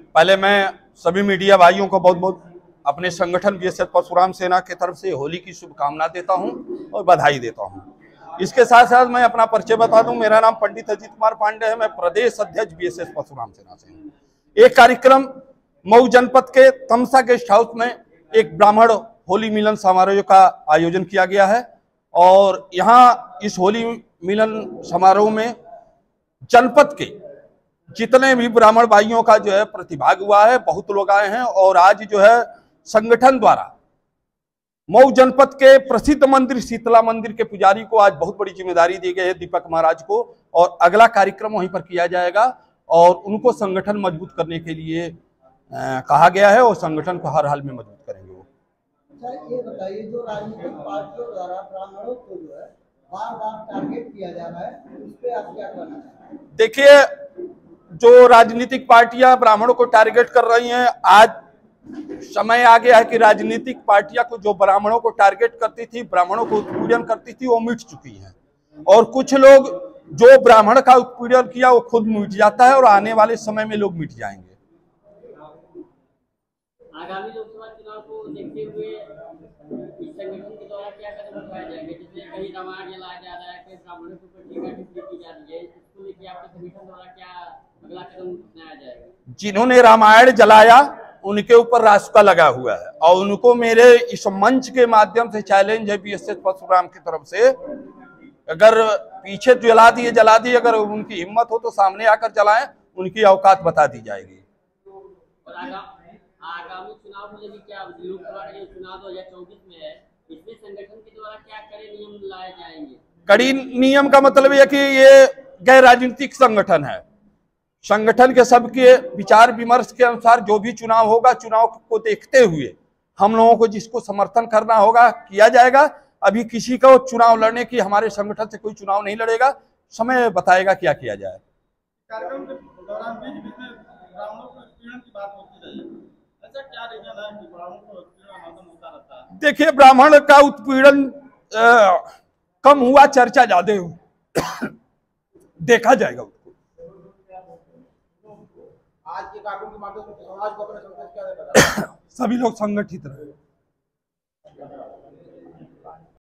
पहले मैं सभी मीडिया भाइयों को बहुत बहुत अपने संगठन बीएसएफ परशुराम सेना की तरफ से होली की शुभकामना देता हूं और बधाई देता हूं। इसके साथ साथ मैं अपना परिचय बता दूं। मेरा नाम पंडित अजीत कुमार पांडे है। मैं प्रदेश अध्यक्ष बीएसएफ परशुराम सेना से हूं। एक कार्यक्रम मऊ जनपद के तमसा गेस्ट हाउस में एक ब्राह्मण होली मिलन समारोह का आयोजन किया गया है और यहाँ इस होली मिलन समारोह में जनपद के जितने भी ब्राह्मण भाइयों का जो है प्रतिभाग हुआ है, बहुत लोग आए हैं। और आज जो है संगठन द्वारा मऊ जनपद के प्रसिद्ध मंदिर शीतला मंदिर के पुजारी को आज बहुत बड़ी जिम्मेदारी दी गई है, दीपक महाराज को, और अगला कार्यक्रम वहीं पर किया जाएगा और उनको संगठन मजबूत करने के लिए कहा गया है और संगठन को हर हाल में मजबूत करेंगे वो। ये बताइए, जो राजनीतिक पार्टियों द्वारा ब्राह्मणों को जो है बार-बार टारगेट किया जा रहा है, उस पे आप क्या कहना चाहते हैं? देखिए, जो राजनीतिक पार्टियां ब्राह्मणों को टारगेट कर रही हैं, आज समय आ गया है कि राजनीतिक पार्टियां को जो ब्राह्मणों को टारगेट करती थी, ब्राह्मणों को उत्पीड़न करती थी, वो मिट चुकी हैं। और कुछ लोग जो ब्राह्मण का उत्पीड़न किया वो खुद मिट जाता है और आने वाले समय में लोग मिट जाएंगे। आगामी लोकसभा चुनाव को देखते हुए इस संगठन के द्वारा क्या कदम उठाए जाएंगे? जिसमें कहीं रामायण जलाया जा रहा है, कहीं ब्राह्मणों के ऊपर टीका टिप्पणी की जा रही है, इसको लेकर आपके संगठन द्वारा क्या अगला कदम उठाया जाएगा? जिन्होंने रामायण जलाया उनके ऊपर रास्ता लगा हुआ है और उनको मेरे इस मंच के माध्यम से चैलेंज है बीएसएफ परशुराम की तरफ से, अगर पीछे जला दिए, अगर उनकी हिम्मत हो तो सामने आकर जलाएं, उनकी औकात बता दी जाएगी। और आगामी चुनाव को लेकर क्या लोकसभा का चुनाव 2024 में है, इसमें संगठन के द्वारा क्या कड़े नियम लाए जाएंगे? कड़ी नियम का मतलब यह कि ये गैर राजनीतिक संगठन है। संगठन के सबके विचार विमर्श के अनुसार जो भी चुनाव होगा, चुनाव को देखते हुए हम लोगों को जिसको समर्थन करना होगा किया जाएगा। अभी किसी को चुनाव लड़ने की, हमारे संगठन से कोई चुनाव नहीं लड़ेगा, समय बताएगा क्या किया जाए। कार्यक्रम के दौरान बीच बीच में ब्राह्मणों को उत्पीड़न की बात होती रही, ऐसा क्या रीजन है कि ब्राह्मणों को उत्पीड़न होता रहता है? देखिए, ब्राह्मण का उत्पीड़न कम हुआ, चर्चा ज्यादा हुई, देखा जाएगा उसको। आज के कार्यक्रम के माध्यम से समाज को अपने संदेश क्या देना? सभी लोग संगठित रहे।